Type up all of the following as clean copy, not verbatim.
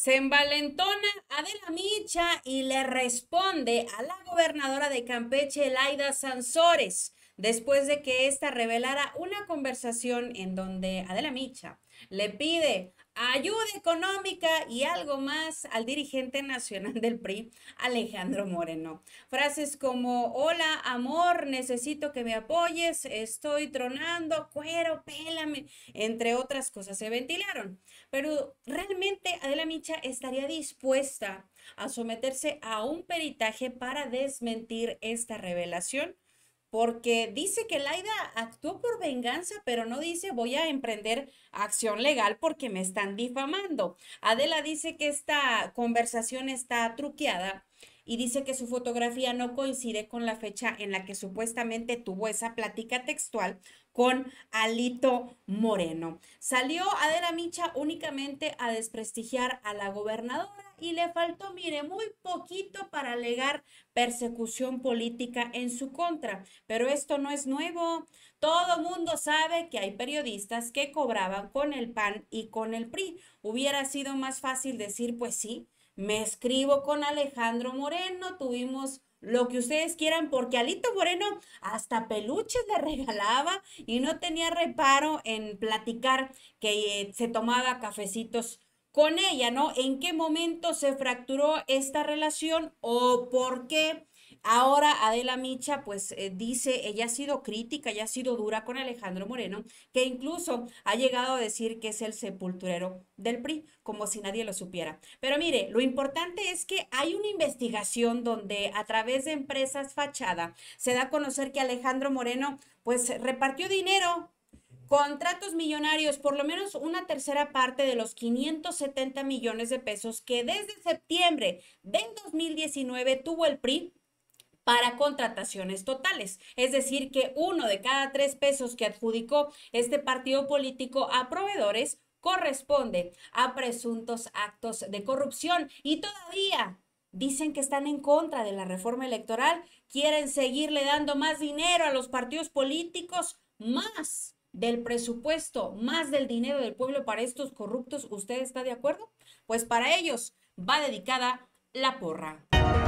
Se envalentona Adela Micha y le responde a la gobernadora de Campeche, Laida Sansores, después de que ésta revelara una conversación en donde Adela Micha le pide ayuda económica y algo más al dirigente nacional del PRI, Alejandro Moreno. Frases como, hola amor, necesito que me apoyes, estoy tronando, cuero, pélame, entre otras cosas se ventilaron. Pero realmente Adela Micha estaría dispuesta a someterse a un peritaje para desmentir esta revelación, porque dice que Laida actuó por venganza, pero no dice voy a emprender acción legal porque me están difamando. Adela dice que esta conversación está truqueada y dice que su fotografía no coincide con la fecha en la que supuestamente tuvo esa plática textual con Alito Moreno. Salió Adela Micha únicamente a desprestigiar a la gobernadora y le faltó, mire, muy poquito para alegar persecución política en su contra. Pero esto no es nuevo. Todo mundo sabe que hay periodistas que cobraban con el PAN y con el PRI. Hubiera sido más fácil decir, pues sí, me escribo con Alejandro Moreno, tuvimos lo que ustedes quieran, porque Alito Moreno hasta peluches le regalaba y no tenía reparo en platicar que se tomaba cafecitos con ella, ¿no? ¿En qué momento se fracturó esta relación o por qué ahora Adela Micha pues dice, ella ha sido crítica, ella ha sido dura con Alejandro Moreno, que incluso ha llegado a decir que es el sepulturero del PRI, como si nadie lo supiera? Pero mire, lo importante es que hay una investigación donde a través de empresas fachada se da a conocer que Alejandro Moreno pues repartió dinero, contratos millonarios, por lo menos una tercera parte de los 570 millones de pesos que desde septiembre del 2019 tuvo el PRI para contrataciones totales. Es decir, que 1 de cada 3 pesos que adjudicó este partido político a proveedores corresponde a presuntos actos de corrupción. Y todavía dicen que están en contra de la reforma electoral, quieren seguirle dando más dinero a los partidos políticos, más del presupuesto, más del dinero del pueblo para estos corruptos. ¿Usted está de acuerdo? Pues para ellos va dedicada la porra.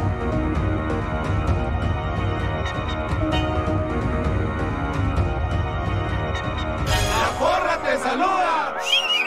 ¡La porra te saluda!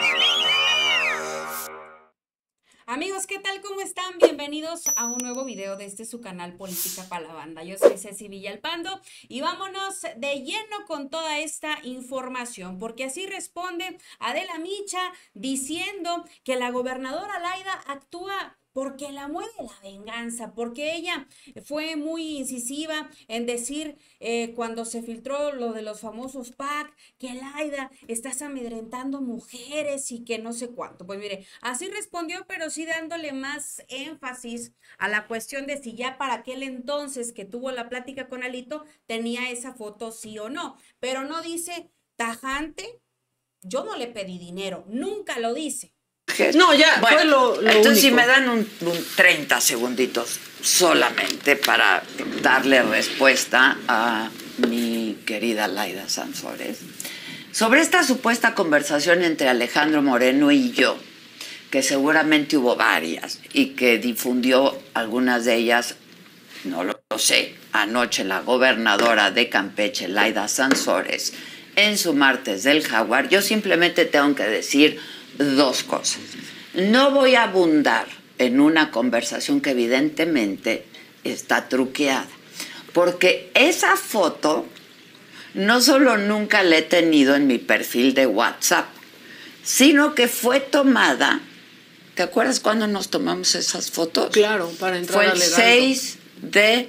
Amigos, ¿qué tal? ¿Cómo están? Bienvenidos a un nuevo video de su canal Política para la Banda. Yo soy Ceci Villalpando y vámonos de lleno con toda esta información, porque así responde Adela Micha diciendo que la gobernadora Laida actúa porque la mueve la venganza, porque ella fue muy incisiva en decir cuando se filtró lo de los famosos PAC, que Laida estás amedrentando mujeres y que no sé cuánto. Pues mire, así respondió, pero sí dándole más énfasis a la cuestión de si ya para aquel entonces que tuvo la plática con Alito tenía esa foto sí o no, pero no dice tajante, yo no le pedí dinero, nunca lo dice. No, ya, bueno, fue lo entonces único. si me dan un 30 segunditos solamente para darle respuesta a mi querida Laida Sansores sobre esta supuesta conversación entre Alejandro Moreno y yo, que seguramente hubo varias y que difundió algunas de ellas, no lo sé, anoche la gobernadora de Campeche, Laida Sansores, en su martes del Jaguar. Yo simplemente tengo que decir dos cosas. No voy a abundar en una conversación que evidentemente está truqueada, porque esa foto no solo nunca la he tenido en mi perfil de WhatsApp, sino que fue tomada. ¿Te acuerdas cuándo nos tomamos esas fotos? Claro, para entrar Fue el 6 de...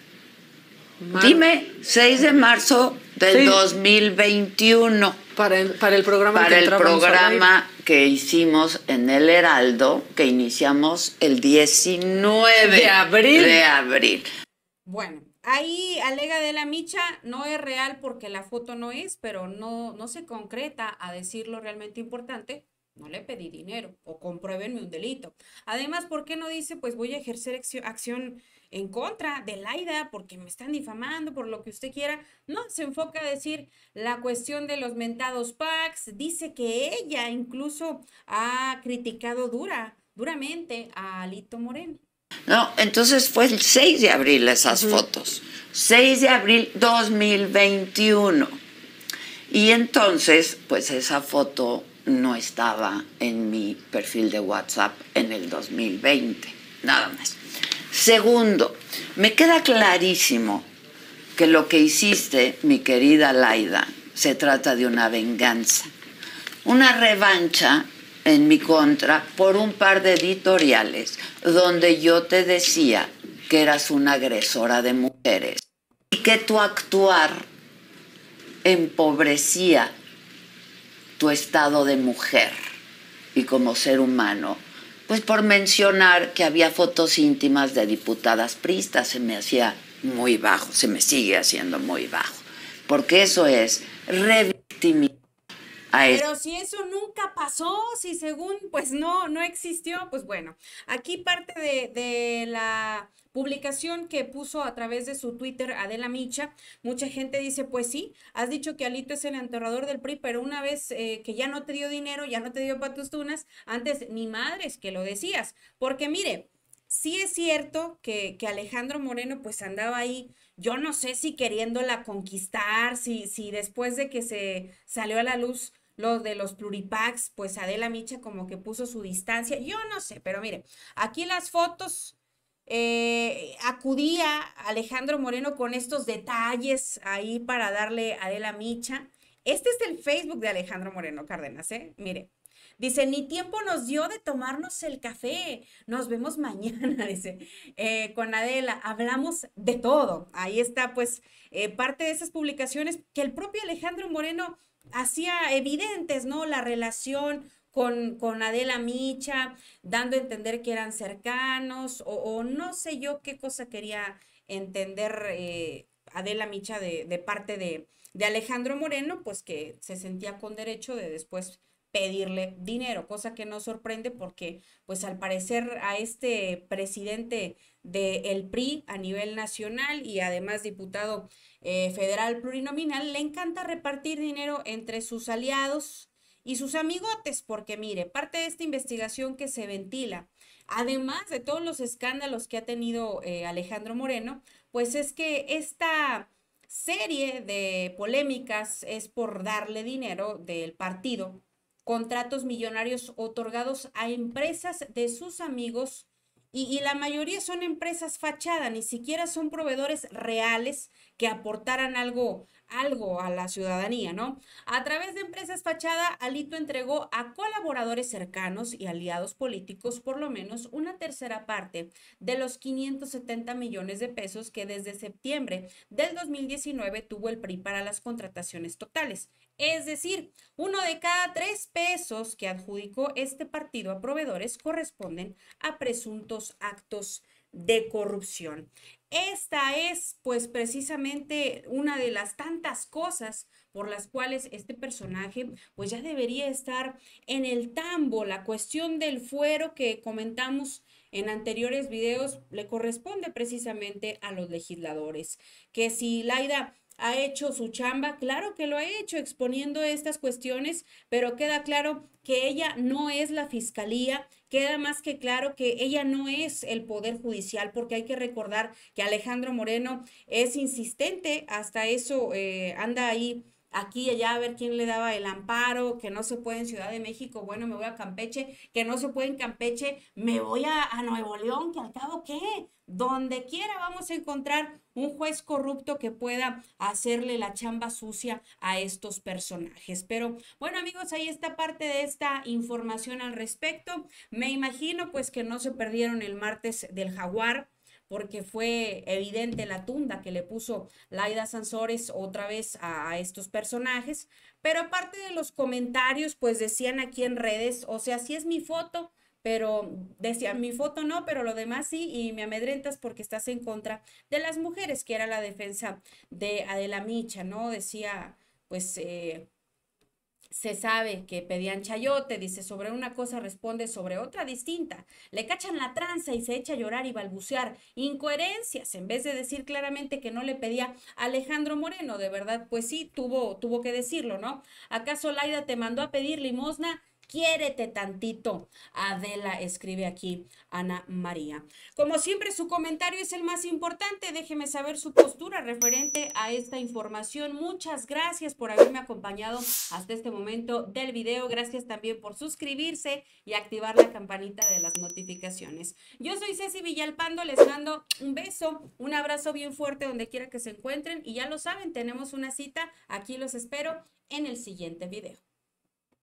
Dime, 6 de marzo del Sí. 2021. Para el programa Para el programa que hicimos en el Heraldo, que iniciamos el 19 de abril. de abril. Bueno, ahí alega Adela Micha, no es real porque la foto no es, pero no se concreta a decir lo realmente importante. No le pedí dinero o compruébenme un delito. Además, ¿por qué no dice, pues voy a ejercer acción en contra de Laida porque me están difamando, por lo que usted quiera? No, se enfoca a decir la cuestión de los mentados PACs. Dice que ella incluso ha criticado duramente a Alito Moreno. No, entonces fue el 6 de abril esas fotos. 6 de abril 2021. Y entonces, pues esa foto no estaba en mi perfil de WhatsApp en el 2020. Nada más. Segundo, me queda clarísimo que lo que hiciste, mi querida Laida, se trata de una venganza. Una revancha en mi contra por un par de editoriales donde yo te decía que eras una agresora de mujeres y que tu actuar empobrecía tu estado de mujer y como ser humano. Pues por mencionar que había fotos íntimas de diputadas priistas, se me hacía muy bajo, se me sigue haciendo muy bajo, porque eso es revictimizar. Pero si eso nunca pasó, si según pues no existió, pues bueno, aquí parte de la publicación que puso a través de su Twitter Adela Micha, mucha gente dice, pues sí, has dicho que Alito es el enterrador del PRI, pero una vez que ya no te dio dinero, ya no te dio pa' tus tunas, antes ni madres que lo decías, porque mire, sí es cierto que Alejandro Moreno pues andaba ahí, yo no sé si queriéndola conquistar, si después de que se salió a la luz lo de los pluripacks, pues Adela Micha como que puso su distancia, yo no sé, pero mire, aquí las fotos, acudía Alejandro Moreno con estos detalles ahí para darle a Adela Micha. Este es el Facebook de Alejandro Moreno Cárdenas, mire. Dice, ni tiempo nos dio de tomarnos el café. Nos vemos mañana, dice. Con Adela, hablamos de todo. Ahí está, pues, parte de esas publicaciones que el propio Alejandro Moreno hacía evidentes, ¿no? La relación con Adela Micha, dando a entender que eran cercanos, o no sé yo qué cosa quería entender Adela Micha de parte de Alejandro Moreno, pues que se sentía con derecho de después pedirle dinero, cosa que no sorprende porque pues al parecer a este presidente del PRI a nivel nacional y además diputado federal plurinominal le encanta repartir dinero entre sus aliados y sus amigotes, porque mire, parte de esta investigación que se ventila, además de todos los escándalos que ha tenido Alejandro Moreno, pues es que esta serie de polémicas es por darle dinero del partido, contratos millonarios otorgados a empresas de sus amigos y la mayoría son empresas fachada, ni siquiera son proveedores reales que aportaran algo a la ciudadanía, ¿no? A través de empresas fachada, Alito entregó a colaboradores cercanos y aliados políticos por lo menos una tercera parte de los 570 millones de pesos que desde septiembre del 2019 tuvo el PRI para las contrataciones totales. Es decir, 1 de cada 3 pesos que adjudicó este partido a proveedores corresponden a presuntos actos de corrupción. Esta es, pues, precisamente una de las tantas cosas por las cuales este personaje, pues, ya debería estar en el tambo. La cuestión del fuero que comentamos en anteriores videos le corresponde precisamente a los legisladores. Que si Laida ha hecho su chamba, claro que lo ha hecho exponiendo estas cuestiones, pero queda claro que ella no es la fiscalía, queda más que claro que ella no es el Poder Judicial, porque hay que recordar que Alejandro Moreno es insistente, hasta eso anda ahí aquí y allá a ver quién le daba el amparo, que no se puede en Ciudad de México, bueno, me voy a Campeche, que no se puede en Campeche, me voy a Nuevo León, que al cabo, ¿qué? Donde quiera vamos a encontrar un juez corrupto que pueda hacerle la chamba sucia a estos personajes. Pero bueno, amigos, ahí está parte de esta información al respecto. Me imagino pues que no se perdieron el martes del Jaguar, porque fue evidente la tunda que le puso Laida Sansores otra vez a estos personajes, pero aparte de los comentarios, pues decían aquí en redes, o sea, sí es mi foto, pero decían mi foto no, pero lo demás sí, y me amedrentas porque estás en contra de las mujeres, que era la defensa de Adela Micha, ¿no? Decía, pues, se sabe que pedían chayote, dice, sobre una cosa responde sobre otra distinta. Le cachan la tranza y se echa a llorar y balbucear. Incoherencias, en vez de decir claramente que no le pedía a Alejandro Moreno, de verdad, pues sí, tuvo que decirlo, ¿no? ¿Acaso Laida te mandó a pedir limosna? Quiérete tantito, Adela, escribe aquí Ana María. Como siempre, su comentario es el más importante. Déjeme saber su postura referente a esta información. Muchas gracias por haberme acompañado hasta este momento del video. Gracias también por suscribirse y activar la campanita de las notificaciones. Yo soy Ceci Villalpando, les mando un beso, un abrazo bien fuerte donde quiera que se encuentren y ya lo saben, tenemos una cita. Aquí los espero en el siguiente video.